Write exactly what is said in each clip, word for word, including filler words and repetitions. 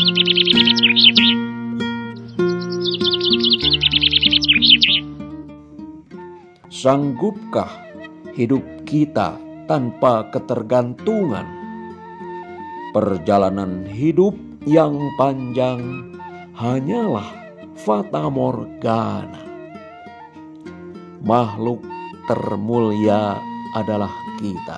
Sanggupkah hidup kita tanpa ketergantungan? Perjalanan hidup yang panjang hanyalah fata morgana. Makhluk termulia adalah kita.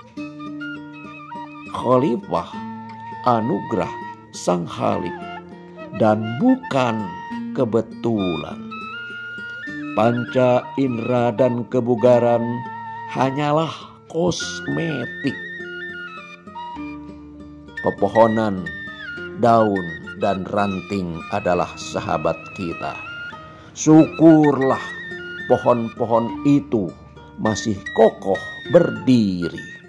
Khalifah anugerah Sang Khalik dan bukan kebetulan. Panca indera dan kebugaran hanyalah kosmetik. Pepohonan, daun, dan ranting adalah sahabat kita. Syukurlah pohon-pohon itu masih kokoh berdiri.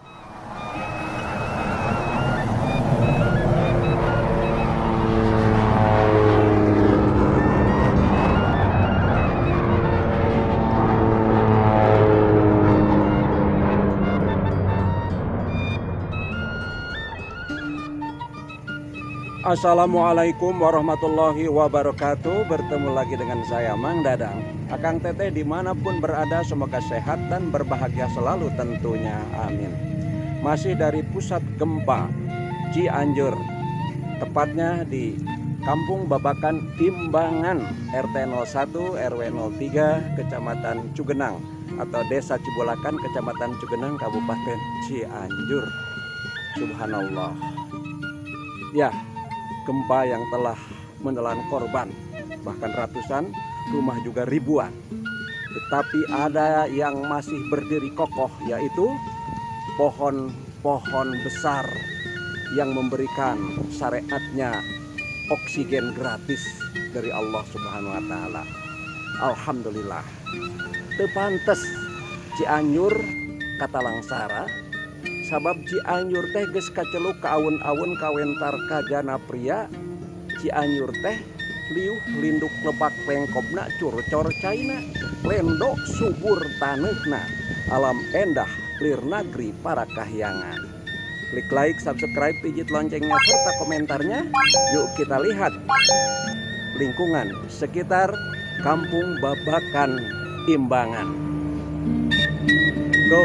Assalamualaikum warahmatullahi wabarakatuh. Bertemu lagi dengan saya Mang Dadang. Akang Teteh dimanapun berada, semoga sehat dan berbahagia selalu tentunya, amin. Masih dari pusat gempa Cianjur, tepatnya di Kampung Babakan Imbangan, R T nol satu R W nol tiga, Kecamatan Cugenang atau Desa Cibulakan, Kecamatan Cugenang, Kabupaten Cianjur. Subhanallah. Ya, gempa yang telah menelan korban, bahkan ratusan, rumah juga ribuan. Tetapi ada yang masih berdiri kokoh, yaitu pohon-pohon besar yang memberikan syariatnya oksigen gratis dari Allah Subhanahu wa Ta'ala. Alhamdulillah. Tepantes Cianjur kata langsara, sabab Cianjur teh geus kaceluk ka awun-awun kawentar kajana pria. Cianjur teh liuh linduk lebak pengkobna curcor caina, lendo subur taneuhna, alam endah lir nagri para kahyangan. Klik like, subscribe, pijit loncengnya serta komentarnya. Yuk kita lihat lingkungan sekitar Kampung Babakan Imbangan. Go!